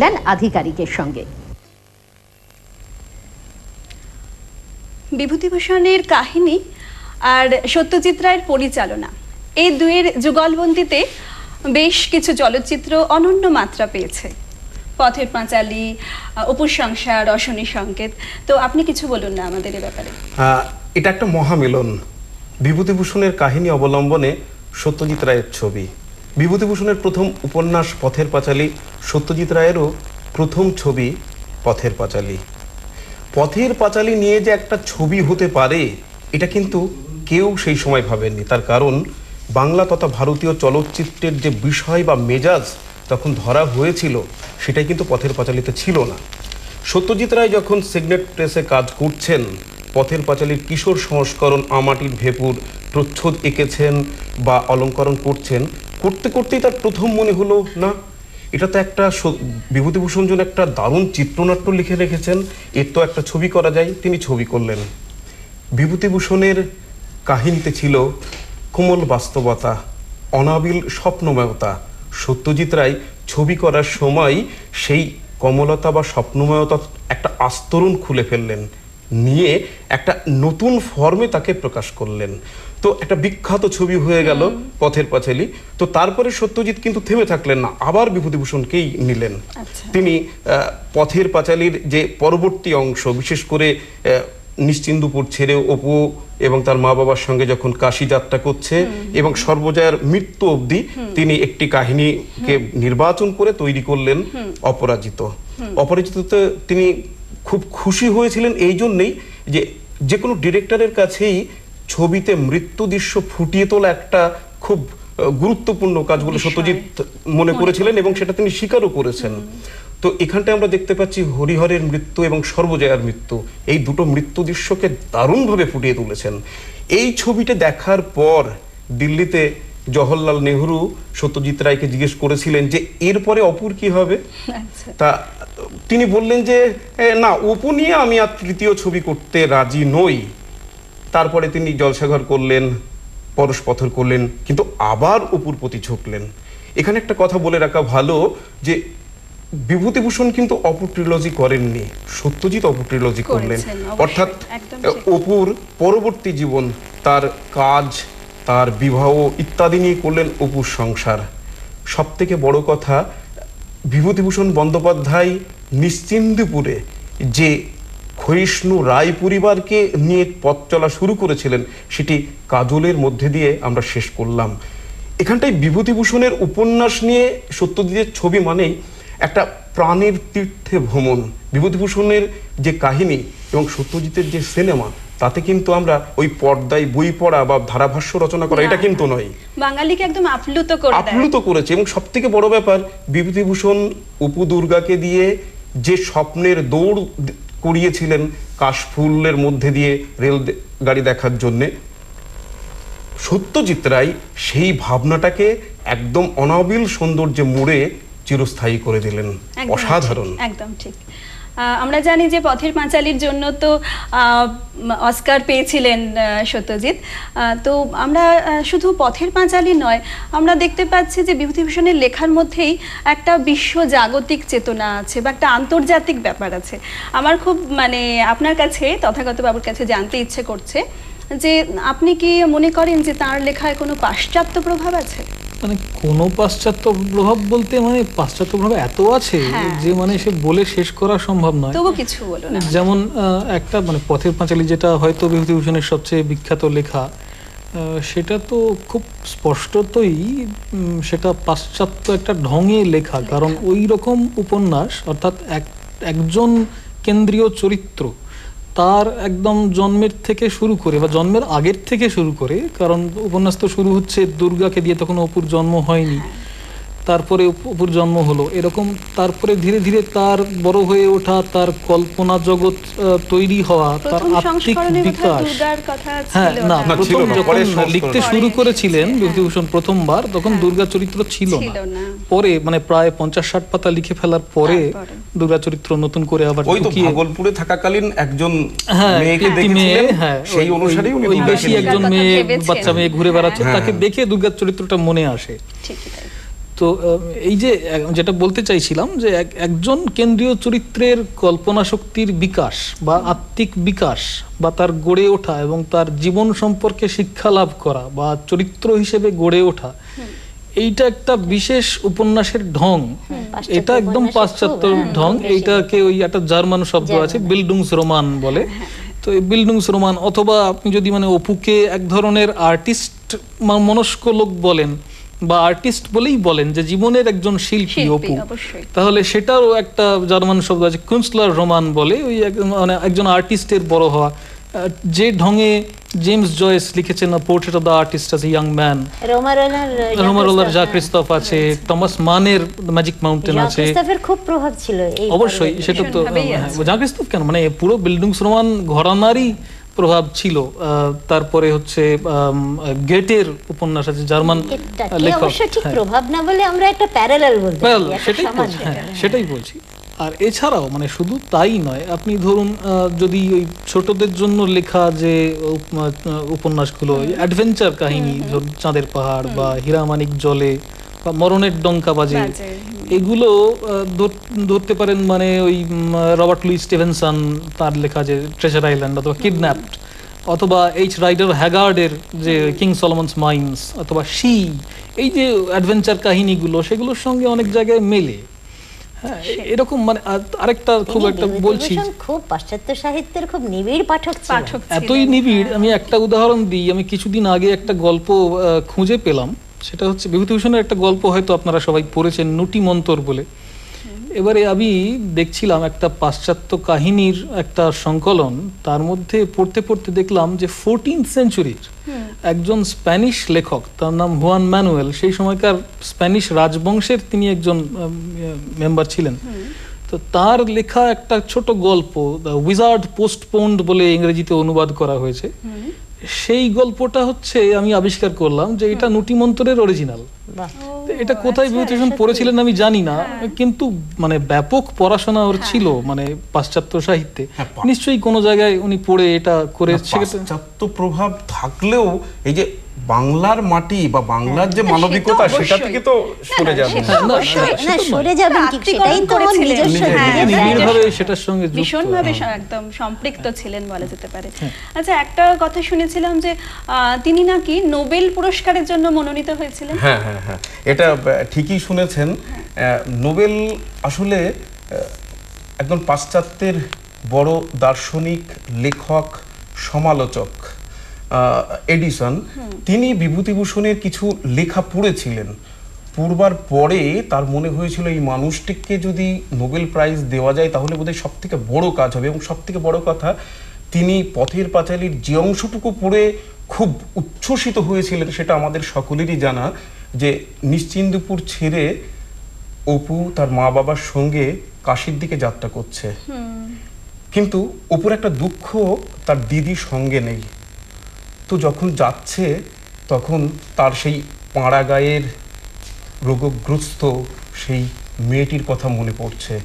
দেন আধিকারিকের সঙ্গে। বিভূতিভূষণের কাহিনী আর সত্যজিৎ রায়ের পরিচালনা, এই দুয়ের যুগলবন্দিতে বেশ কিছু চলচ্চিত্র অনন্য মাত্রা পেয়েছে। পথের পাঁচালী, অপুর সংসার, অশনি সংকেত। তো আপনি কিছু বলুন না আমাদের এ ব্যাপারে। এটা একটা মহামিলন। বিভূতিভূষণের কাহিনী অবলম্বনে সত্যজিৎ রায়ের ছবি। বিভূতিভূষণের প্রথম উপন্যাস পথের পাঁচালী, সত্যজিৎ রায়েরও প্রথম ছবি পথের পাঁচালী। পথের পাঁচালী নিয়ে যে একটা ছবি হতে পারে এটা কিন্তু কেউ সেই সময় ভাবেননি। তার কারণ বাংলা তথা ভারতীয় চলচ্চিত্রের যে বিষয় বা মেজাজ তখন ধরা হয়েছিল সেটাই কিন্তু পথের পাঁচালীতে ছিল না। সত্যজিৎ রায় যখন সিগনেট প্রেসে কাজ করছেন, পথের পাঁচালীর কিশোর সংস্করণ আমাটির ভেপুর প্রচ্ছদ এঁকেছেন বা অলঙ্করণ করছেন, করতে করতেই তার প্রথম মনে হলো না, এটা তো একটা বিভূতিভূষণ যেন একটা দারুণ চিত্রনাট্য লিখে রেখেছেন, এর তো একটা ছবি করা যায়। তিনি ছবি করলেন। বিভূতিভূষণের কাহিনীতে ছিল কোমল বাস্তবতা, অনাবিল স্বপ্নময়তা। সত্যজিৎ রায় ছবি করার সময় সেই কমলতা বা স্বপ্নময়তা একটা আস্তরণ খুলে ফেললেন, নিয়ে একটা নতুন ফর্মে তাকে প্রকাশ করলেন। তো একটা বিখ্যাত ছবি হয়ে গেল পথের পাঁচালী। তো তারপরে সত্যজিৎ কিন্তু থেমে থাকলেন না, আবার বিভূতিভূষণকেই নিলেন। তিনি পথের পাঁচালীর যে পরবর্তী অংশ, বিশেষ করে নিশ্চিন্দুপুর ছেড়ে অপু এবং তার মা বাবার সঙ্গে যখন কাশী যাত্রা করছে এবং সর্বজয়ার মৃত্যু অবধি তিনি একটি কাহিনীকে নির্বাচন করে তৈরি করলেন অপরাজিত। অপরাজিততে তিনি খুব খুশি হয়েছিলেন এই জন্যেই যে কোনো ডিরেক্টরের কাছেই ছবিতে মৃত্যু দৃশ্য ফুটিয়ে তোলা একটা খুব গুরুত্বপূর্ণ কাজ বলে সত্যজিৎ মনে করেছিলেন এবং সেটা তিনি স্বীকারও করেছেন। তো এখানটায় আমরা দেখতে পাচ্ছি হরিহরের মৃত্যু এবং সর্বজয়ার মৃত্যু, এই দুটো মৃত্যু দৃশ্যকে দারুণভাবে ফুটিয়ে তুলেছেন। এই ছবিটা দেখার পর দিল্লিতে জওহরলাল নেহরু সত্যজিৎ রায়কে জিজ্ঞেস করেছিলেন যে এরপরে অপুর কি হবে। তা তিনি বললেন যে না, অপু নিয়ে আমি আর তৃতীয় ছবি করতে রাজি নই। তারপরে তিনি জলসাঘর করলেন, পরশপথর করলেন, কিন্তু আবার অপুর প্রতি ঝুঁকলেন। এখানে একটা কথা বলে রাখা ভালো যে বিভূতিভূষণ কিন্তু অপু ট্রিলজি করেননি, সত্যজিৎ অপু ট্রিলজি করলেন। অর্থাৎ অপুর পরবর্তী জীবন, তার কাজ, তার বিবাহ ইত্যাদি নিয়ে করলেন অপুর সংসার। সব থেকে বড় কথা, বিভূতিভূষণ বন্দ্যোপাধ্যায় নিশ্চিন্দপুরে যে ক্ষয়িষ্ণু রায় পরিবারকে নিয়ে পথ চলা শুরু করেছিলেন সেটি কাজলের মধ্যে দিয়ে আমরা শেষ করলাম। এখানটায় বিভূতিভূষণের উপন্যাস নিয়ে সত্যজিতের ছবি মানেই একটা প্রাণের তীর্থে ভ্রমণ। বিভূতিভূষণের যে কাহিনী এবং সত্যজিতের যে সিনেমা, তাতে কিন্তু আমরা ওই পর্দায় বই পড়া বা ধারাভাষ্য রচনা করা এটা কিন্তু নয়, বাঙালিকে একদম আপ্লুত করেছে। এবং সব থেকে বড় ব্যাপার, বিভূতিভূষণ অপু দুর্গাকে দিয়ে যে স্বপ্নের দৌড় করিয়েছিলেন কাশফুলের মধ্যে দিয়ে রেল গাড়ি দেখার জন্যে, সত্যজিৎ রায় সেই ভাবনাটাকে একদম অনাবিল সৌন্দর্যে মুড়ে চিরস্থায়ী করে দিলেন। অসাধারণ। একদম ঠিক। আমরা জানি যে পথের পাঁচালীর জন্য তো অস্কার পেয়েছিলেন সত্যজিৎ। তো আমরা শুধু পথের পাঁচালী নয়, আমরা দেখতে পাচ্ছি যে বিভূতিভূষণের লেখার মধ্যেই একটা বিশ্বজাগতিক চেতনা আছে বা একটা আন্তর্জাতিক ব্যাপার আছে। আমার খুব আপনার কাছে, তথাগত বাবুর কাছে জানতে ইচ্ছে করছে যে আপনি কি মনে করেন যে তার লেখায় কোনো পাশ্চাত্য প্রভাব আছে? কোনো পাশ্চাত্য প্রভাব বলতে পাশ্চাত্য প্রভাব এত আছে যে সে বলে শেষ করা সম্ভব নয়। তবু কিছু বলুন। যেমন একটা পথের পাঁচালী, যেটা হয়তো বিভূতিভূষণের সবচেয়ে বিখ্যাত লেখা, সেটা তো খুব স্পষ্টতই সেটা পাশ্চাত্য একটা ঢঙে লেখা। কারণ ওই রকম উপন্যাস, অর্থাৎ একজন কেন্দ্রীয় চরিত্র, তার একদম জন্মের থেকে শুরু করে বা জন্মের আগের থেকে শুরু করে, কারণ উপন্যাস তো শুরু হচ্ছে দুর্গাকে দিয়ে, তখন অপুর জন্ম হয়নি, তারপরে অপুর জন্ম হলো, এরকম তারপরে ধীরে ধীরে তার বড় হয়ে ওঠা, তার কল্পনা জগৎ তৈরি হওয়া, তার আত্মিক বিকাশ। প্রথম যখন লিখতে শুরু করেছিলেন বিভূতিভূষণ প্রথমবার, তখন দুর্গা চরিত্র ছিল না। পরে প্রায় 50-60 পাতা লিখে ফেলার পরে দুর্গা চরিত্র নতুন করে আবার ভাগলপুরে থাকাকালীন একজন মেয়েকে দেখেছিলেন, সেই অনুসারেই উনি ওই বেশি একজন মেয়ে, বাচ্চা মেয়ে ঘুরে বেড়াচ্ছে, তাকে দেখে দুর্গা চরিত্রটা মনে আসে। তো এই যে যেটা বলতে চাইছিলাম যে একজন কেন্দ্রীয় চরিত্রের কল্পনা শক্তির বিকাশ বা আত্মিক বিকাশ বা তার গড়ে ওঠা এবং তার জীবন সম্পর্কে শিক্ষা লাভ করা বা চরিত্র হিসেবে গড়ে ওঠা, এইটা একটা বিশেষ উপন্যাসের ঢং। এটা একদম পাশ্চাত্য ঢং। এইটাকে ওই একটা জার্মান শব্দ আছে বিল্ডুংস রোমান বলে। তো এই বিল্ডুংস রোমান, অথবা আপনি যদি মানে অপুকে এক ধরনের আর্টিস্ট মনস্ক লোক বলেন বা আর্টিস্ট বলেই বলেন, যে জীবনের একজন শিল্পী অপু, তাহলে সেটারও একটা জার্মান শব্দ আছে কুনস্টলার রোমান বলে, ওই মানে একজন আর্টিস্টের বড় হওয়া। যে ঢঙে জেমস জয়েস লিখেছেন portrait of the artist as a young man, রোমারোলার জা ক্রিস্তফ আছে, টমাস মানের ম্যাজিক মাউন্টেন আছে, খুব প্রভাব ছিল অবশ্যই। সেটা তো জা ক্রিস্তফ কেন, মানে পুরো বিল্ডুংস রোমান ঘরানারই প্রভাব ছিল। তারপরে হচ্ছে গেটের উপন্যাস আছে, জার্মান লেখক। ঠিক প্রভাব না বলে আমরা একটা প্যারালাল বলতে পারি, সেটাই বলছি। আর এছাড়াও মানে শুধু তাই নয়, আপনি ধরুন যদি ওই ছোটদের জন্য লেখা যে উপন্যাসগুলো, অ্যাডভেঞ্চার কাহিনী, ধরুন চাঁদের পাহাড় বা হীরামানিক জলে বা মরণের ডঙ্কা বাজে, এগুলো ধরতে পারেন মানে ওই রবার্ট লুই স্টিভেনসন তার লেখা যে ট্রেজার আইল্যান্ড, অথবা কিডন্যাপড, অথবা এইচ রাইডার হ্যাগার্ডের যে কিং সলোমনস মাইন্স, অথবা শি, এই যে অ্যাডভেঞ্চার কাহিনীগুলো, সেগুলোর সঙ্গে অনেক জায়গায় মেলে। এরকম মানে আরেকটা খুব একটা বলছি, খুব পাশ্চাত্য সাহিত্যের খুব নিবিড় পাঠক, এতই নিবিড়। আমি একটা উদাহরণ দিই। আমি কিছুদিন আগে একটা গল্প খুঁজে পেলাম, সেটা হচ্ছে বিভূতিভূষণের একটা গল্প, হয়তো আপনারা সবাই পড়েছেন, নুটি মন্তর বলে। এবারে আমি দেখছিলাম একটা পাশ্চাত্য কাহিনীর একটা সংকলন, তার মধ্যে পড়তে পড়তে দেখলাম যে 14th সেঞ্চুরির একজন স্প্যানিশ লেখক, তার নাম হুয়ান ম্যানুয়েল, সেই সময়কার স্প্যানিশ রাজবংশের তিনি একজন মেম্বার ছিলেন। তো তার লেখা একটা ছোট গল্প, দ্য উইজার্ড পোস্টপোন্ড বলে ইংরেজিতে অনুবাদ করা হয়েছে। সেই গল্পটা হচ্ছে আমি আবিষ্কার করলাম যে এটা নুটি মন্তরের অরিজিনাল। এটা কোথায় বিভূতিভূষণ পড়েছিলেন আমি জানি না, কিন্তু মানে ব্যাপক পড়াশোনা ওর ছিল মানে পাশ্চাত্য সাহিত্যে, নিশ্চয়ই কোনো জায়গায় উনি পড়ে এটা করে। পাশ্চাত্য প্রভাব থাকলেও এই যে বাংলার মাটি বা বাংলার যে মানবিকতা, সেটা থেকে তো সরে যাবে না, সরে যাবে কি, সেটাই তো নিবিড়ভাবে সেটার সঙ্গে ভীষণভাবে একদম সম্পৃক্ত ছিলেন বলা যেতে পারে। আচ্ছা, একটা কথা শুনেছিলাম যে তিনি নাকি নোবেল পুরস্কারের জন্য মনোনীত হয়েছিলেন। হ্যাঁ হ্যাঁ হ্যাঁ, এটা ঠিকই শুনেছেন। নোবেল আসলে একজন পাশ্চাত্যের বড় দার্শনিক, লেখক, সমালোচক এডিসন, তিনি বিভূতিভূষণের কিছু লেখা পড়েছিলেন। পড়বার পরে তার মনে হয়েছিল এই মানুষটিকে যদি নোবেল প্রাইজ দেওয়া যায় তাহলে বোধহয় সব থেকে বড় কাজ হবে। এবং সব থেকে বড় কথা, তিনি পথের পাঁচালীর যে অংশটুকু পড়ে খুব উচ্ছ্বসিত হয়েছিলেন সেটা আমাদের সকলেরই জানা, যে নিশ্চিন্দপুর ছেড়ে অপু তার মা বাবার সঙ্গে কাশীর দিকে যাত্রা করছে, কিন্তু অপুর একটা দুঃখ, তার দিদি সঙ্গে নেই। তো যখন যাচ্ছে তখন তার সেই পাড়া গায়ের রোগগ্রস্ত সেই মেয়েটির কথা মনে পড়ছে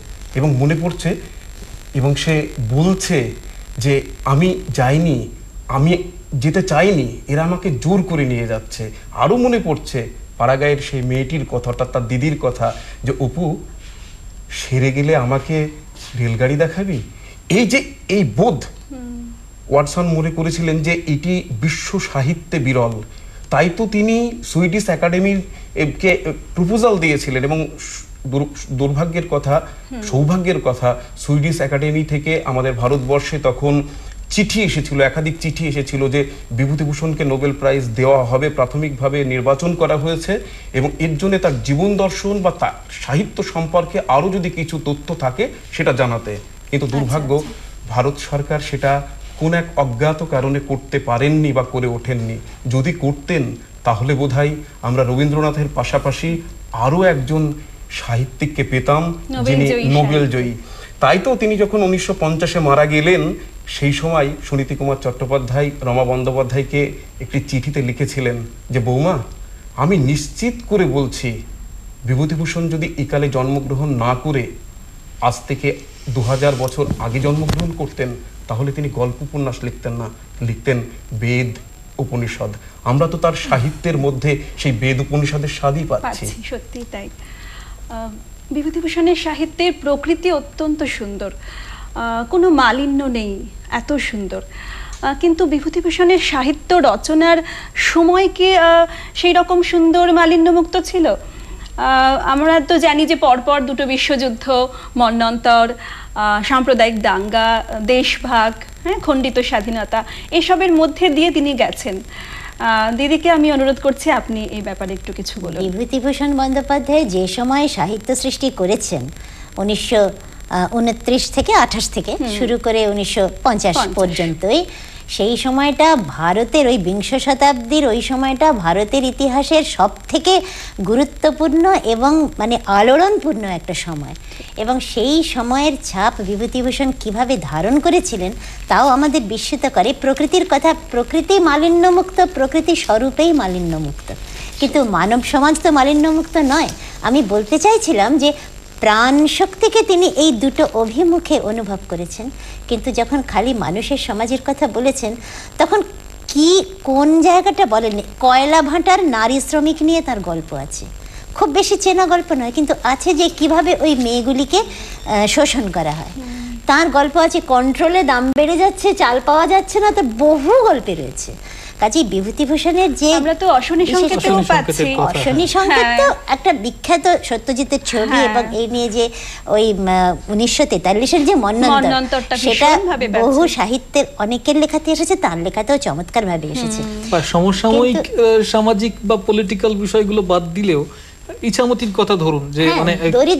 এবং সে বলছে যে আমি যাইনি, আমি যেতে চাইনি, এরা আমাকে জোর করে নিয়ে যাচ্ছে। আরও মনে পড়ছে পাড়াগাঁয়ের সেই মেয়েটির কথা, অর্থাৎ তার দিদির কথা, যে অপু সেরে গেলে আমাকে রেলগাড়ি দেখাবি। এই যে এই বোধ, ওয়াটসন মনে করেছিলেন যে এটি বিশ্ব সাহিত্যে বিরল, তাই তো তিনি সুইডিশ একাডেমির কে প্রপোজাল দিয়েছিলেন। এবং দুর্ভাগ্যের কথা, সৌভাগ্যের কথা, সুইডিশ একাডেমি থেকে আমাদের ভারতবর্ষে তখন চিঠি এসেছিল, একাধিক চিঠি এসেছিল যে বিভূতিভূষণকে নোবেল প্রাইজ দেওয়া হবে। প্রাথমিকভাবে নির্বাচন করা হয়েছে এবং এর জন্য তার জীবন দর্শন বা তার সাহিত্য সম্পর্কে আরও যদি কিছু তথ্য থাকে সেটা জানাতে। কিন্তু দুর্ভাগ্য, ভারত সরকার সেটা কোন এক অজ্ঞাত কারণে করতে পারেননি বা করে ওঠেননি। যদি করতেন তাহলে বোধহয় আমরা রবীন্দ্রনাথের পাশাপাশি আরও একজন সাহিত্যিককে পেতাম যিনি নোবেল জয়ী। তাই তো তিনি যখন 1950-এ মারা গেলেন, সেই সময় সুনীতি কুমার চট্টোপাধ্যায় রমা বন্দ্যোপাধ্যায়কে একটি চিঠিতে লিখেছিলেন যে বৌমা, আমি নিশ্চিত করে বলছি বিভূতিভূষণ যদি একালে জন্মগ্রহণ না করে আজ থেকে 2000 বছর আগে জন্মগ্রহণ করতেন তাহলে তিনি গল্প উপন্যাস লিখতেন না, লিখতেন বেদ, উপনিষদ, আমরা তো তার সাহিত্যের মধ্যে সেই বেদ উপনিষদের স্বাদই পাচ্ছি। সত্যি তাই। বিভূতিভূষণের সাহিত্যের প্রকৃতি অত্যন্ত সুন্দর, কোনো মালিন্য নেই, এত সুন্দর। কিন্তু বিভূতিভূষণের সাহিত্য রচনার সময় কি সেই রকম সুন্দর মালিন্যমুক্ত ছিল? আমরা তো জানি যে পরপর দুটো বিশ্বযুদ্ধ, মন্বন্তর, সাম্প্রদায়িক দাঙ্গা, দেশভাগ, হ্যাঁ, খণ্ডিত স্বাধীনতা, এসবের মধ্যে দিয়ে তিনি গেছেন। দিদিকে আমি অনুরোধ করছি আপনি এই ব্যাপারে একটু কিছু বলুন। বিভূতিভূষণ বন্দ্যোপাধ্যায় যে সময় সাহিত্য সৃষ্টি করেছেন 1929 থেকে 28 থেকে শুরু করে 1950 পর্যন্তই, সেই সময়টা ভারতের ওই বিংশ শতাব্দীর ওই সময়টা ভারতের ইতিহাসের সব থেকে গুরুত্বপূর্ণ এবং মানে আলোড়নপূর্ণ একটা সময়। এবং সেই সময়ের ছাপ বিভূতিভূষণ কিভাবে ধারণ করেছিলেন তাও আমাদের বিস্মিত করে। প্রকৃতির কথা, প্রকৃতি মালিন্যমুক্ত, প্রকৃতি স্বরূপেই মালিন্যমুক্ত, কিন্তু মানব সমাজ তো মালিন্যমুক্ত নয়। আমি বলতে চাইছিলাম যে প্রাণ শক্তিকে তিনি এই দুটো অভিমুখে অনুভব করেছেন, কিন্তু যখন খালি মানুষের সমাজের কথা বলেছেন তখন কি কোন জায়গাটা বলেননি। কয়লা ভাটার নারী শ্রমিক নিয়ে তার গল্প আছে, খুব বেশি চেনা গল্প নয়, কিন্তু আছে যে কিভাবে ওই মেয়েগুলিকে শোষণ করা হয়। তার গল্প আছে কন্ট্রোলে দাম বেড়ে যাচ্ছে, চাল পাওয়া যাচ্ছে না, তো বহু গল্পে রয়েছে। কাজী বিভূতিভূষণের যে আমরা তো অশনি সংকেতেও পাচ্ছি, অশনি সংকেত তো একটা বিখ্যাত সত্যজিতের ছবি, এবং এই নিয়ে যে ওই 1943-এর যে মন্বন্তর, সেটা বহু সাহিত্যের অনেকের লেখাতে এসেছে, তার লেখাতেও চমৎকার ভাবে এসেছে। সমসাময়িক সামাজিক বা পলিটিক্যাল বিষয়গুলো বাদ দিলেও ইছামতির কথা ধরুন, যে মানে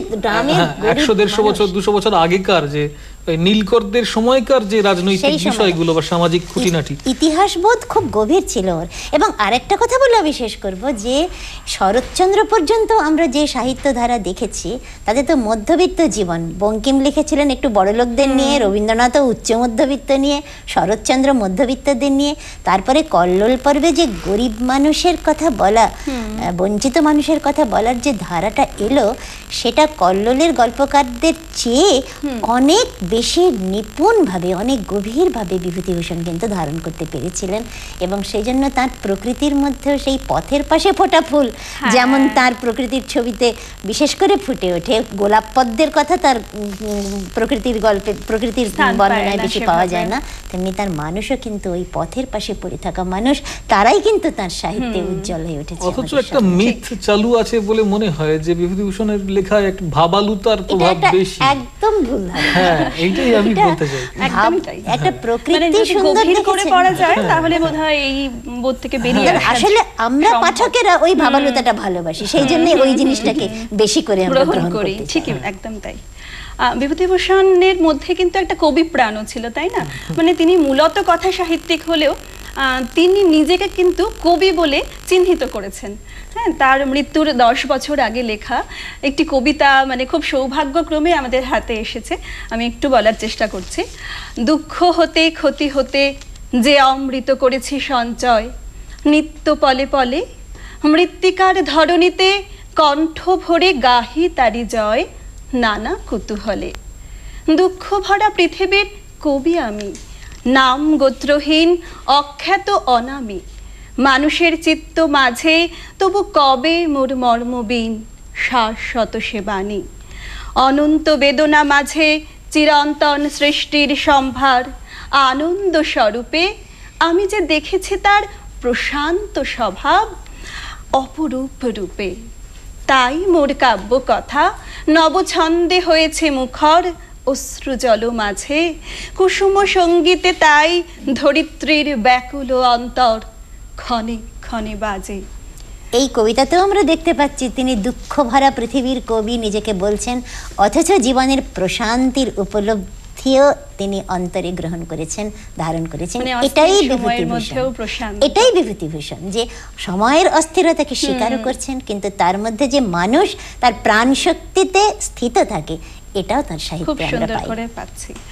100-150 বছর 200 বছর আগেকার যে নীলকরদের সময়কার যে রাজনৈতিক বিষয়গুলো বা সামাজিক খুঁটিনাটি, ইতিহাস বোধ খুব গভীর ছিল ওর। এবং আরেকটা কথা বলে বিশেষ করব যে শরৎচন্দ্র পর্যন্ত আমরা যে সাহিত্য ধারা দেখেছি তাদের তো মধ্যবিত্ত জীবন। বঙ্কিম লিখেছিলেন একটু বড়লোকদের নিয়ে, রবীন্দ্রনাথও উচ্চ মধ্যবিত্ত নিয়ে, শরৎচন্দ্র মধ্যবিত্তদের নিয়ে। তারপরে কল্লোল পর্বে যে গরিব মানুষের কথা বলা, বঞ্চিত মানুষের কথা বলার যে ধারাটা এলো, সেটা কল্লোলের গল্পকারদের চেয়ে অনেক বেশি নিপুণভাবে, অনেক গভীরভাবে বিভূতিভূষণ কিন্তু ধারণ করতে পেরেছিলেন। এবং সেই জন্য তার প্রকৃতির মধ্যেও সেই পথের পাশে ফোটা ফুল যেমন তার প্রকৃতির ছবিতে বিশেষ করে ফুটে ওঠে, গোলাপ পদ্মের কথা তার প্রকৃতির গল্পে, প্রকৃতির বর্ণনায় বেশি পাওয়া যায় না, তেমনি তার মানুষও কিন্তু ওই পথের পাশে পড়ে থাকা মানুষ, তারাই কিন্তু তার সাহিত্যে উজ্জ্বল হয়ে উঠেছে। অথচ একটা মিথ চালু আছে বলে মনে হয় যে বিভূতিভূষণের লেখায় একটা ভাবালুতার প্রভাব বেশি। একদম ভুল। হ্যাঁ, এইটাই আমি বলতে চাই। একটা প্রকৃতি সুন্দর করে পড়া যায় তাহলে বোধহয় এই বোধ থেকে বেরিয়ে আসে। আসলে আমরা পাঠকেরা ওই ভাবালুতাটা ভালোবাসি, সেই জন্য ওই জিনিসটাকে বেশি করে আমরা গ্রহণ করি। ঠিকই, একদম তাই। বিভূতিভূষণের মধ্যে কিন্তু একটা কবি প্রাণও ছিল, তাই না? মানে তিনি মূলত কথা সাহিত্যিক হলেও তিনি নিজেকে কিন্তু কবি বলে চিহ্নিত করেছেন। হ্যাঁ, তার মৃত্যুর 10 বছর আগে লেখা একটি কবিতা মানে খুব সৌভাগ্যক্রমে আমাদের হাতে এসেছে, আমি একটু বলার চেষ্টা করছি। দুঃখ হতে ক্ষতি হতে যে অমৃত করেছি সঞ্চয়, নিত্য পলে পলে মৃত্তিকার ধরণীতে কণ্ঠ ভরে গাহি তারি জয় নানা কুতূহলে। দুঃখ ভরা পৃথিবীর কবি আমি, নাম গোত্রহীন অখ্যাত অনামী, মানুষের চিত্ত মাঝে তবু কবে মোর মর্মবীন শাশ্বত সে বাণী। অনন্ত বেদনা মাঝে চিরন্তন সৃষ্টির সম্ভার, আনন্দ স্বরূপে আমি যে দেখেছি তার প্রশান্ত স্বভাব অপরূপ রূপে। তাই মোর কাব্য কথা নবছন্দে হয়েছে মুখর, অশ্রু জল মাঝে কুসুম সঙ্গীতে তাই ধরিত্রীর ব্যাকুল অন্তর ক্ষণে ক্ষণে বাজে। এই কবিতাতেও আমরা দেখতে পাচ্ছি তিনি দুঃখ ভরা পৃথিবীর কবি নিজেকে বলছেন, অথচ জীবনের প্রশান্তির উপলব্ধিও তিনি অন্তরে গ্রহণ করেছেন, ধারণ করেছেন। এটাই বিভূতিভূষণ, এটাই বিভূতিভূষণ, যে সময়ের অস্থিরতাকে স্বীকারও করছেন, কিন্তু তার মধ্যে যে মানুষ তার প্রাণ শক্তিতে স্থিত থাকে, এটাও তার সাহিত্যে আমরা পাই।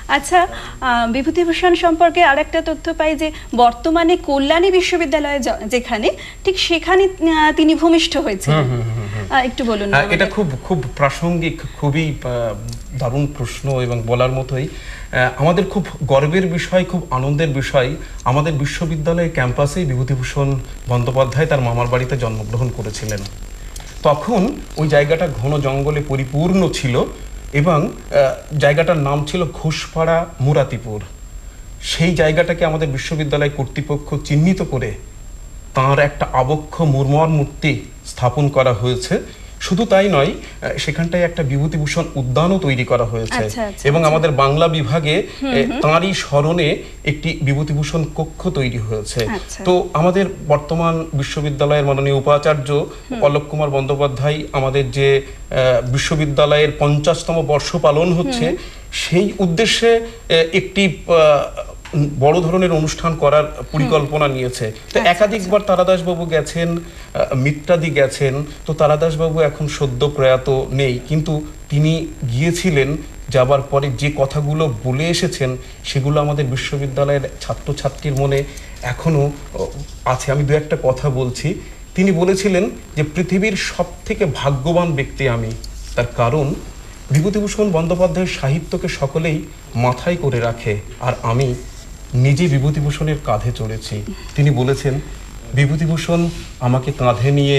আচ্ছা, বিভূতিভূষণ সম্পর্কে আরেকটা তথ্য পাই যে বর্তমানে কল্যাণী বিশ্ববিদ্যালয়ে যেখানে, ঠিক সেখানে তিনি ভূমিষ্ঠ হয়েছিলেন। একটু বলুন। এটা খুব খুব প্রাসঙ্গিক, খুবই দারুণ প্রশ্ন এবং বলার মতোই। আমাদের খুব গর্বের বিষয়, খুব আনন্দের বিষয়, আমাদের বিশ্ববিদ্যালয়ের ক্যাম্পাসেই বিভূতিভূষণ বন্দ্যোপাধ্যায় তার মামার বাড়িতে জন্মগ্রহণ করেছিলেন। তখন ওই জায়গাটা ঘন জঙ্গলে পরিপূর্ণ ছিল এবং জায়গাটার নাম ছিল ঘোষপাড়া মুরাতিপুর। সেই জায়গাটাকে আমাদের বিশ্ববিদ্যালয় কর্তৃপক্ষ চিহ্নিত করে তাঁর একটা আবক্ষ মুর্মর মূর্তি স্থাপন করা হয়েছে। শুধু তাই নয়, সেখানটায় একটা বিভূতিভূষণ উদ্যানও তৈরি করা হয়েছে এবং আমাদের বাংলা বিভাগে তাঁরই স্মরণে একটি বিভূতিভূষণ কক্ষ তৈরি হয়েছে। তো আমাদের বর্তমান বিশ্ববিদ্যালয়ের মাননীয় উপাচার্য অলোক কুমার বন্দ্যোপাধ্যায় আমাদের যে বিশ্ববিদ্যালয়ের 50তম বর্ষ পালন হচ্ছে, সেই উদ্দেশ্যে একটি বড় ধরনের অনুষ্ঠান করার পরিকল্পনা নিয়েছে। তো একাধিকবার তারাদাস বাবু গেছেন, মিত্রাদি গেছেন। তো তারাদাস বাবু এখন সদ্য প্রয়াত নেই, কিন্তু তিনি গিয়েছিলেন, যাবার পরে যে কথাগুলো বলে এসেছেন সেগুলো আমাদের বিশ্ববিদ্যালয়ের ছাত্রছাত্রীর মনে এখনো আছে। আমি দু একটা কথা বলছি। তিনি বলেছিলেন যে পৃথিবীর সবথেকে ভাগ্যবান ব্যক্তি আমি, তার কারণ বিভূতিভূষণ বন্দ্যোপাধ্যায়ের সাহিত্যকে সকলেই মাথায় করে রাখে, আর আমি নিজে বিভূতিভূষণের কাঁধে চড়েছি। তিনি বলেছেন বিভূতিভূষণ আমাকে কাঁধে নিয়ে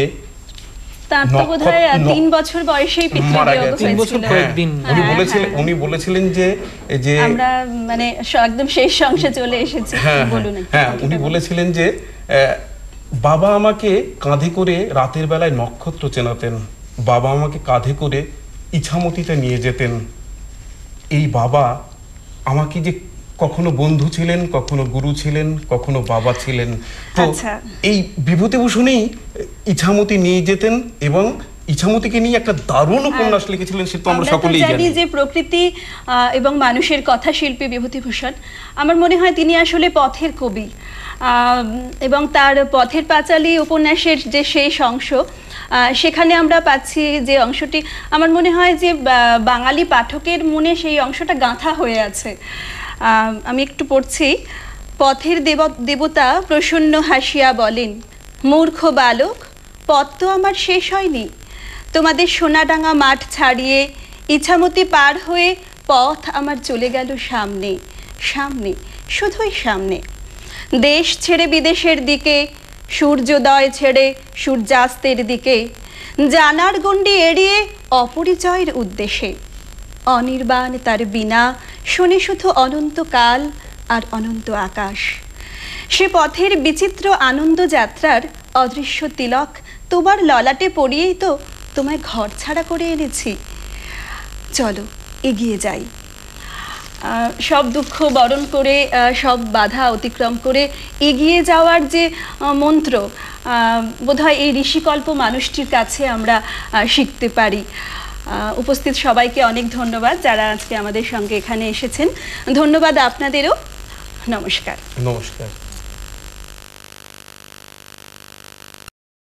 উনি বলেছিলেন যে আমরা মানে একদম শেষ অংশে চলে এসেছি। উনি বলেছিলেন যে বাবা আমাকে কাঁধে করে রাতের বেলায় নক্ষত্র চেনাতেন, বাবা আমাকে কাঁধে করে ইছামতিতে নিয়ে যেতেন। এই বাবা আমাকে যে কখনো বন্ধু ছিলেন, কখনো গুরু ছিলেন, কখনো বাবা ছিলেন। তো এই বিভূতিভূষণই ইছামতি নিয়ে যেতেন এবং ইছামতিকে নিয়ে একটা দারুণ উপন্যাস লিখেছিলেন, সে তো আমরা সকলেই জানি। যে প্রকৃতি এবং মানুষের কথা শিল্পী বিভূতিভূষণ, আমার মনে হয় তিনি আসলে পথের কবি। এবং তার পথের পাঁচালী উপন্যাসের যে শেষ অংশ, সেখানে আমরা পাচ্ছি যে অংশটি, আমার মনে হয় যে বাঙালি পাঠকের মনে সেই অংশটা গাঁথা হয়ে আছে। আমি একটু পড়ছি। পথের দেবতা প্রসন্ন হাসিয়া বলেন, মূর্খ বালক, পথ তো আমার শেষ হয়নি। তোমাদের সোনাডাঙ্গা মাঠ ছাড়িয়ে ইছামতি পার হয়ে পথ আমার চলে গেল সামনে সামনে, শুধুই সামনে। দেশ ছেড়ে বিদেশের দিকে, সূর্যোদয় ছেড়ে সূর্যাস্তের দিকে, জানার গণ্ডি এড়িয়ে অপরিচয়ের উদ্দেশ্যে। অনির্বাণ তার বিনা শোনে শুধু অনন্তকাল আর অনন্ত আকাশ। সে পথের বিচিত্র আনন্দ যাত্রার অদৃশ্য তিলক তোমার ললাটে পড়িয়েই তো তোমায় ঘর ছাড়া করে এনেছি। চলো এগিয়ে যাই। সব দুঃখ বরণ করে, সব বাধা অতিক্রম করে এগিয়ে যাওয়ার যে মন্ত্র, বোধহয় এই ঋষিকল্প মানুষটির কাছে আমরা শিখতে পারি। উপস্থিত সবাইকে অনেক ধন্যবাদ যারা আজকে আমাদের সঙ্গে এখানে এসেছেন। ধন্যবাদ আপনাদেরও। নমস্কার। নমস্কার।